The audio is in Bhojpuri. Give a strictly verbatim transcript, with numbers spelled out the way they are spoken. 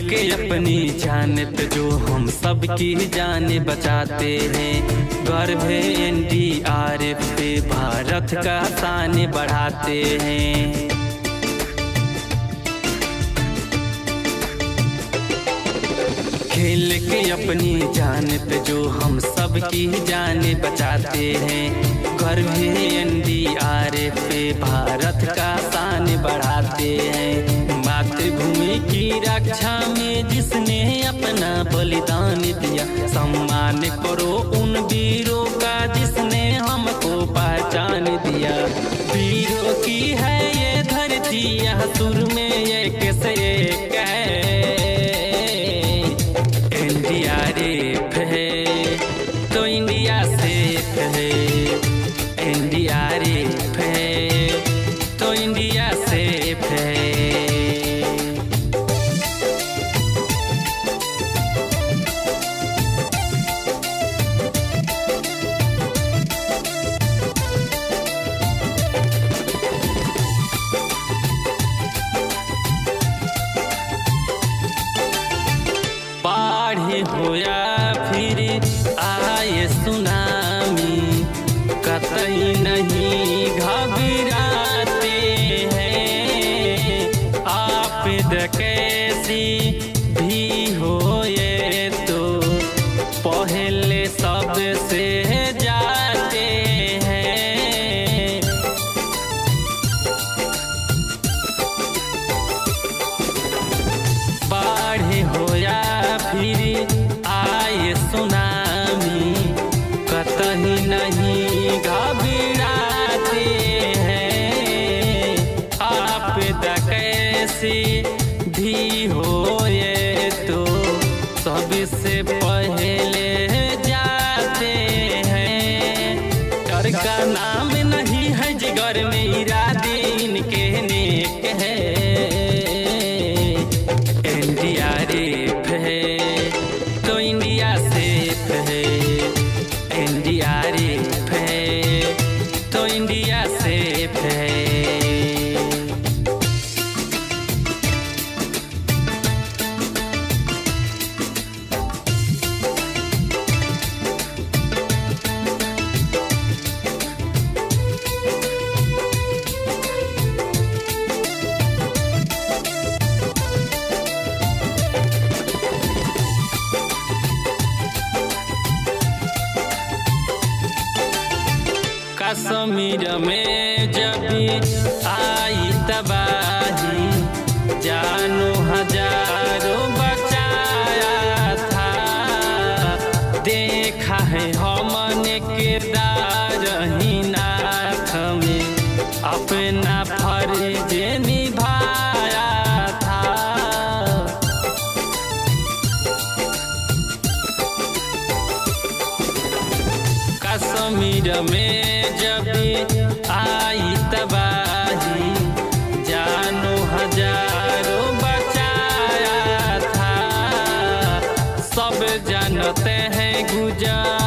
के अपनी जानत जो हम सबकी जाने बचाते हैं। गर्व है एन डी आर एफ पे भारत का शान बढ़ाते हैं। खेल के अपनी जानत जो हम सबकी जाने बचाते हैं। गर्व है एन डी आर एफ पे भारत का शान बढ़ाते हैं। मातृभूमि की रक्षा में जिसने अपना बलिदान दिया, सम्मान करो उन वीरों का जिसने हमको पहचान दिया। वीरों की है ये धरती, यह सुर में एक से एक है। एन डी आर एफ है तो इंडिया सेफ है। एन डी आर एफ है तो इंडिया सेफ है। बाढ़ हो या फिर आए सुनामी, कतई नहीं घबराते हैं। आपद कैसी भी हो ये तो पहले सबसे जाते हैं। बाढ़ हो या फिर आए सुनामी, कतई नहीं घबराते हैं। आपदा कैसी भी हो ये तो सबसे पहले जाते हैं। डर का नाम नहीं है जिगर में, इरादे इनके नेक है। एन डी आर एफ है तो इंडिया सेफ है। एन डी आर एफ है तो इंडिया सेफ है। कश्मीर में जब आई तबाही, जानो हजारों बचाया था। देखा है हमने किरदार ही नाथ में, अपना फर्ज निभाया था। कश्मीर में जब आई तबाही, जानो हजारों बचाया था। सब जानते हैं गुजर